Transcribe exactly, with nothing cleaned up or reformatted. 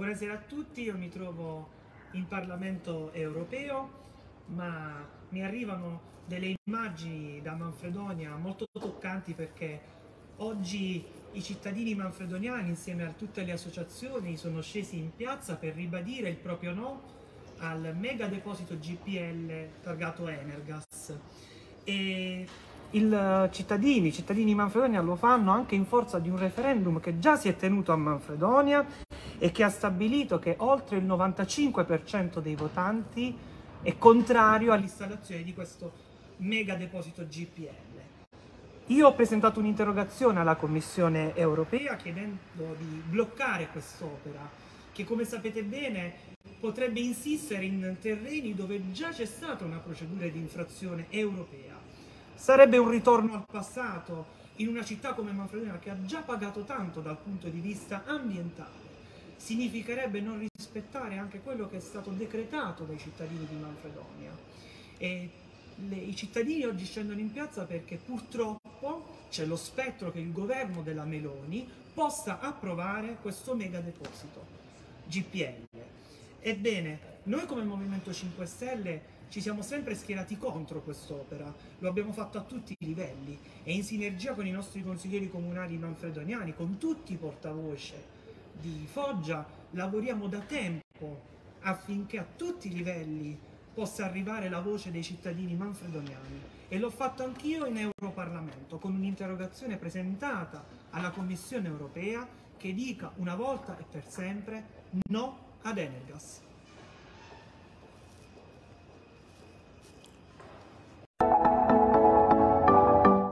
Buonasera a tutti, io mi trovo in Parlamento europeo, ma mi arrivano delle immagini da Manfredonia molto toccanti perché oggi i cittadini manfredoniani insieme a tutte le associazioni sono scesi in piazza per ribadire il proprio no al mega deposito G P L targato Energas. E i cittadini, i cittadini di Manfredonia lo fanno anche in forza di un referendum che già si è tenuto a Manfredonia e che ha stabilito che oltre il novantacinque per cento dei votanti è contrario all'installazione di questo mega deposito G P L. Io ho presentato un'interrogazione alla Commissione europea chiedendo di bloccare quest'opera, che come sapete bene potrebbe insistere in terreni dove già c'è stata una procedura di infrazione europea. Sarebbe un ritorno al passato in una città come Manfredonia che ha già pagato tanto dal punto di vista ambientale. Significherebbe non rispettare anche quello che è stato decretato dai cittadini di Manfredonia. E le, i cittadini oggi scendono in piazza perché purtroppo c'è lo spettro che il governo della Meloni possa approvare questo mega deposito G P L. Ebbene, noi come Movimento cinque Stelle ci siamo sempre schierati contro quest'opera, lo abbiamo fatto a tutti i livelli e in sinergia con i nostri consiglieri comunali manfredoniani, con tutti i portavoce di Foggia, lavoriamo da tempo affinché a tutti i livelli possa arrivare la voce dei cittadini manfredoniani e l'ho fatto anch'io in Europarlamento con un'interrogazione presentata alla Commissione europea che dica una volta e per sempre no ad Energas.